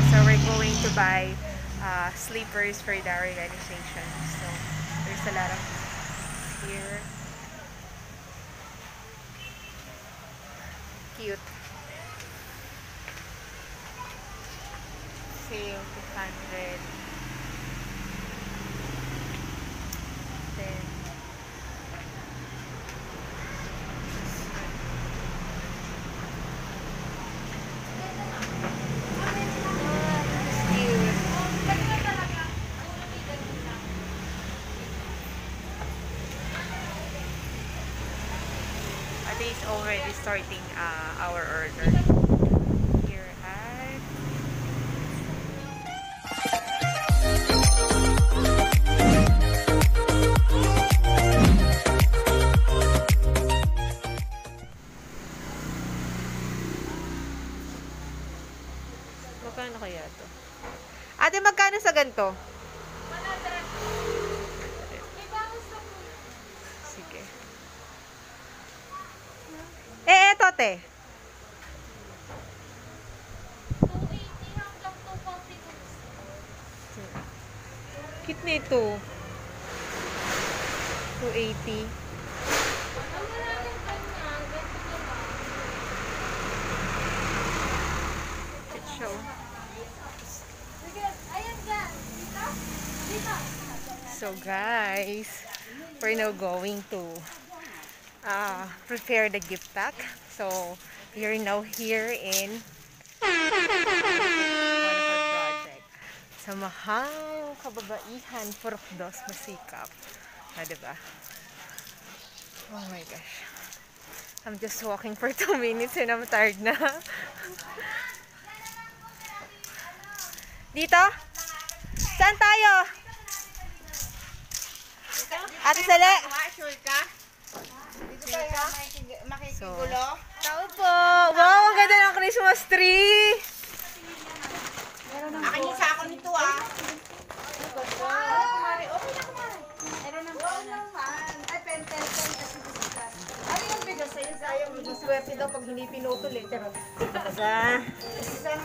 So we're going to buy sleepers for the organization. So there's a lot of here. Cute. Sale 200. Then Ate is already starting our order. Here at magkano kaya to? Ate, magkano sa ganito? Sige. Eto, te. 280 hanggang 240. Cute nito. 280. Ang maraming kanya, ganito naman. Cute show. Sige, ayan dyan. Dito? Dito. So guys, we're now going to prepare the gift pack. So we're now here in one of our project. Sa mahal kababaihan, purok dos masikap. Diba? Oh my gosh. I'm just walking for 2 minutes and I'm tired na. Dito? Saan tayo? Ate Sale? Sure ka? Dito tayo makikigulo. Tao po! Wow, ang ganda ng Christmas tree! Akin yung sako nito ah. Kumari, okay na kumari. Meron ng naman. Ay, pentel kasi bisita. Ano yung bigas sa'yo? Sayang, swerte daw pag hindi pinutol eh. Pero, isang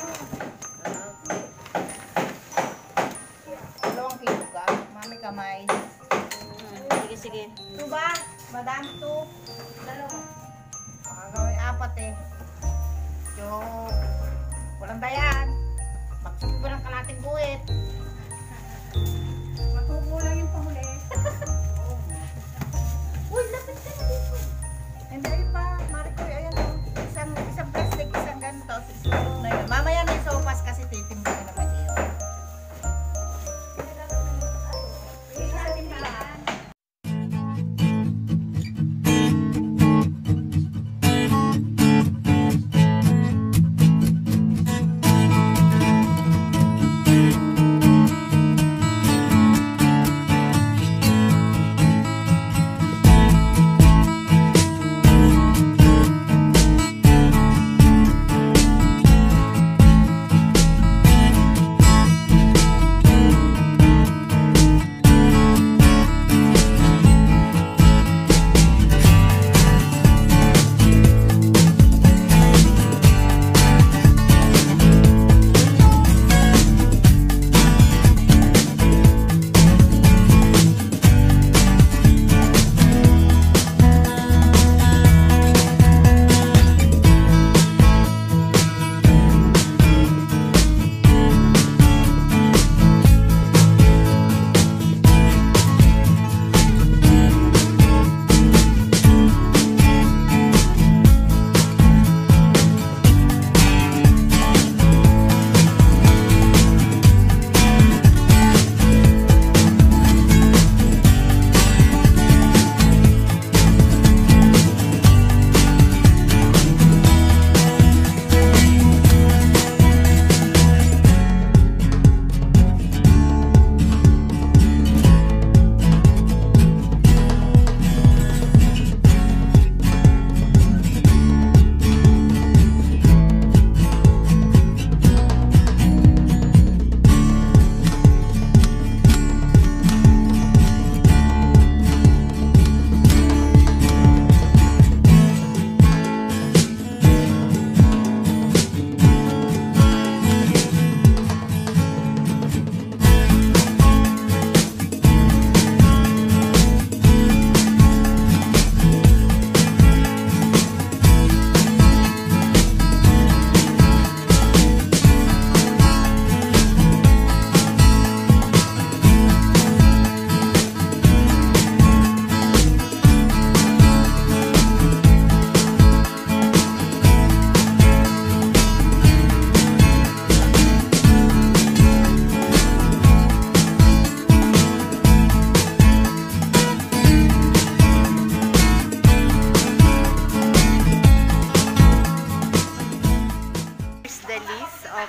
2 kilo ka. Mami kamay. Sige, sige. Ito ba? Madami ito. Dalawa. Baka gawin 4 eh. Joke. Walang dayan. Magsukulang ka natin guwit. Matubo lang yung pahuli. Uy, lapit ka na dito. Hindi pa. Marikoy, ayan o. Isang plastic, isang ganito. Isusunod na yun. Mamaya may sopas kasi titimba na naman yun.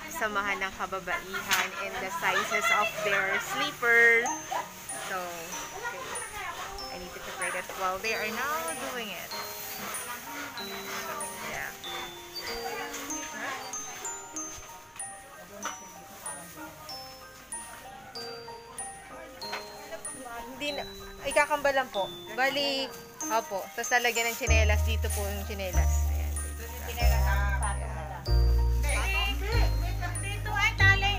samahan ng kababaihan and the sizes of their sleepers. So, okay. I need to prepare that while they are now doing it. Yeah. Hindi na, ikakambal lang po. Bali, opo. Tapos lalagyan ng tsinelas. Dito po yung tsinelas. Ayan. Dito ay tali.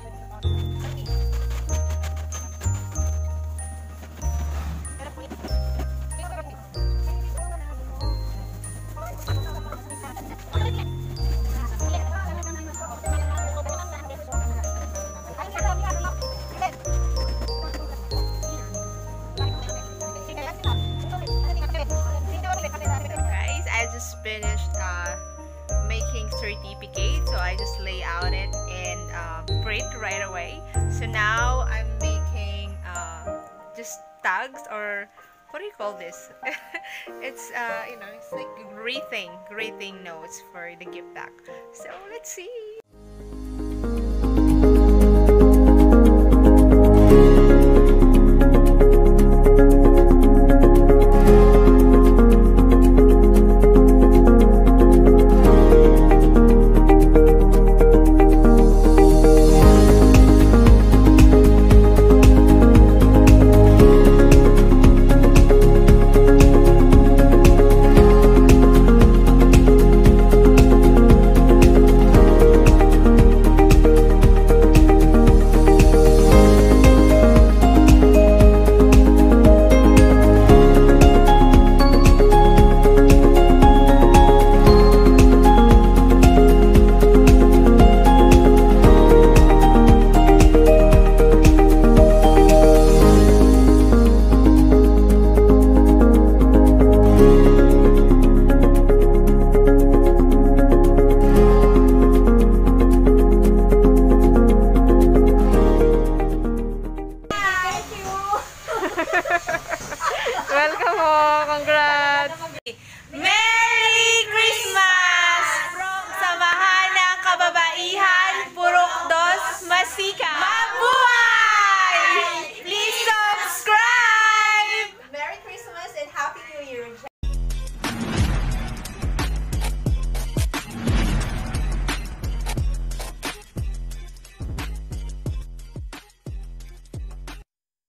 Guys, I just finished making certificate, so I just lay out it and print right away. So now I'm making just tags, or what do you call this? It's you know, it's like greeting notes for the gift back. So let's see.